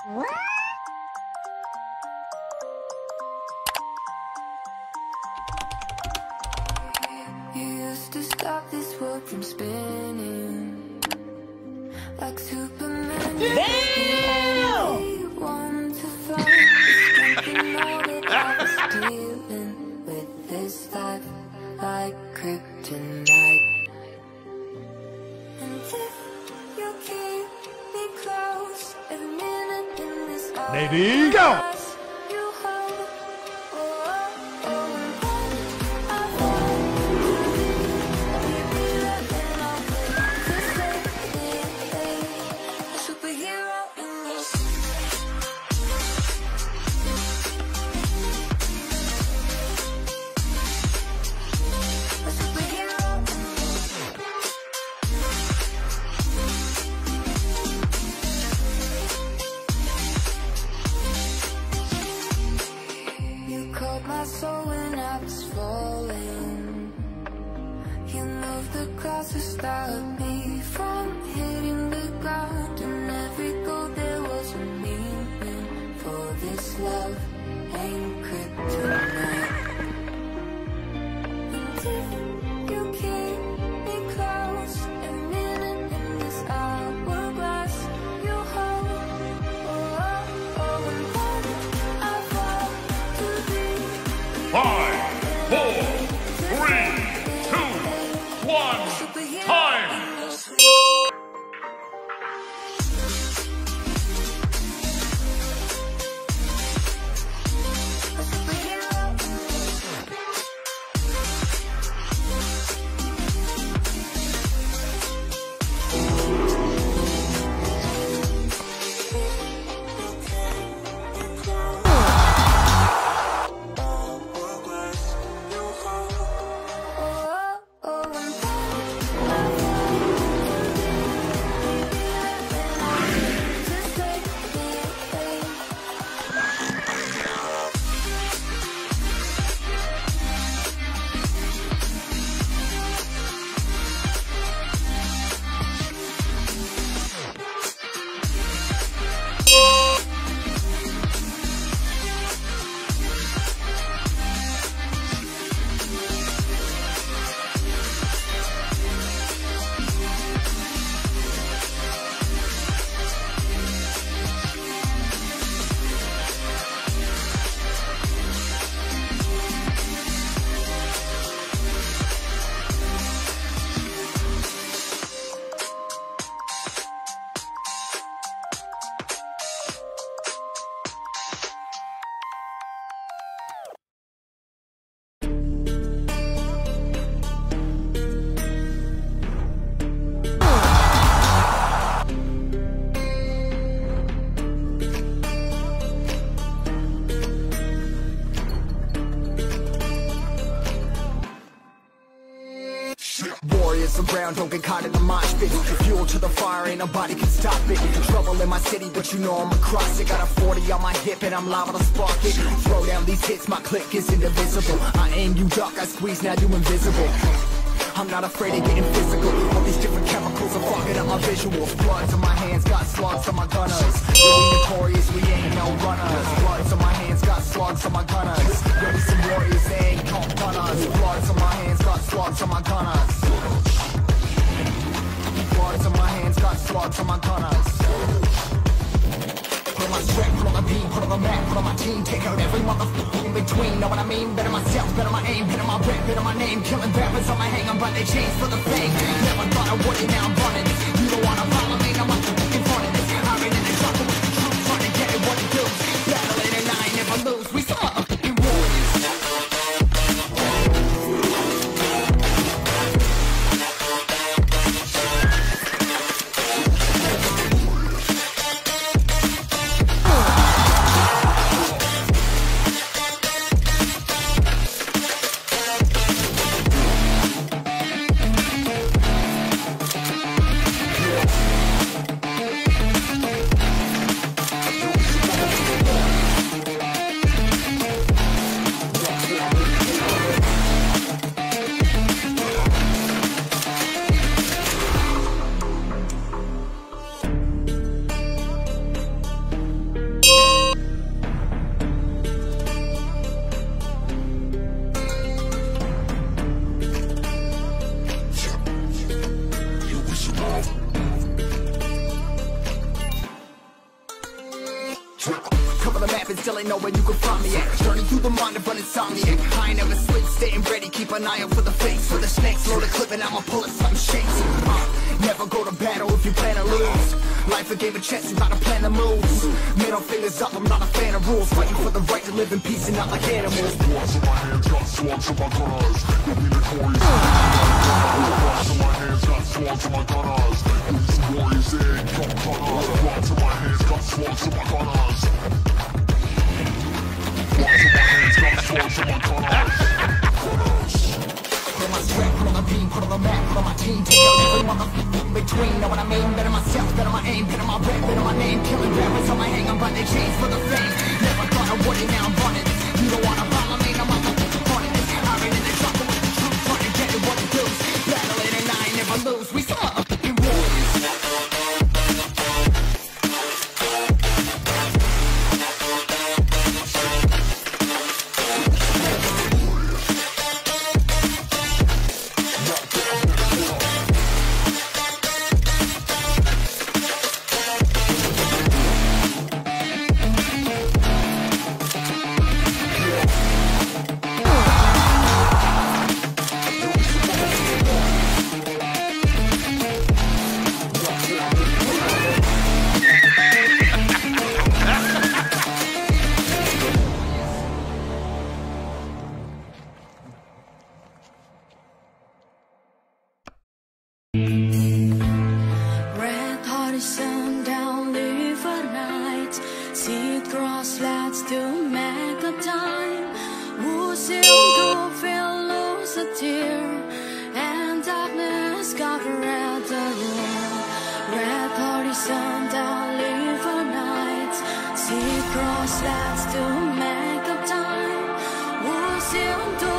You used to stop this world from spinning like Superman. Damn! One to find the strength in all that I was dealing with this life like kryptonite. And if you keep me close, every minute in this Lady, go! you hold. My soul when I was falling, you moved the clouds to stop me from hitting the ground. And every goal there was a meaning, for this love ain't kryptonite. And if you keep me close, every minute in this hourglass you hold. I fall to be 5, 4, 3, 2, 1, time! Warriors around, don't get caught in the mosh pit. Fuel to the fire, ain't nobody can stop it. Trouble in my city, but you know I'm across it. Got a 40 on my hip and I'm liable to spark it. Throw down these hits, my click is indivisible. I aim, you duck, I squeeze, now you invisible. I'm not afraid of getting physical. All these different chemicals are fogging up my visuals. Bloods on my hands, got slugs on my gunners. We're notorious, we ain't no runners. Bloods on my hands, got slugs on my gunners. Yeah, we some warriors, they ain't called gunners. Bloods on my hands, got slugs on my gunners. Bloods on my hands, got slugs on my gunners. Put on my strength, put on my beam, put on the map, put on my team. Take out every motherfucker in between. Know what I mean? Better myself, better my aim, better my rep, better my name. Killing rappers on my hang, I'm they chains for the fame. Never thought I would, and now I'm running this. You don't wanna follow me, I'm up in front of this. I've been in the trouble with the truth, trying to get it what it do. Battling and I ain't never lose. We some motherfucking warriors. Cover the map and still ain't know where you can find me at. Journey through the mind of an insomniac. I ain't never sleep, staying ready, keep an eye out for the fakes. For the snakes, load a clip and I'ma pull it, something shakes. Never go to battle if you plan to lose. Life a game of chess, you gotta plan the moves. Middle fingers up, I'm not a fan of rules. Fighting for the right to live in peace and not like animals. Swords in my hands, got swords in my gunners. You'll be notorious. Swords in my hands, got swords in my gunners. These warriors, they ain't got gunners. Swords in my hands, got swords in my gunners. Swords in my hands, got swords in my gunners. Put on my strap, put on the beam, put on the map, put on my team. Take out every motherfucker between. Know what I mean? Better myself, better my aim, better my rep, better my name. Killing rappers on my hang, I'm running chains for the fame. Never thought I would it, now I'm running this. You don't wanna follow me, I'm running this. I've been in the trouble with the truth, trying to get it what it does. Battling and I ain't never lose. We some motherfucking warriors. Cross, that's to make up time.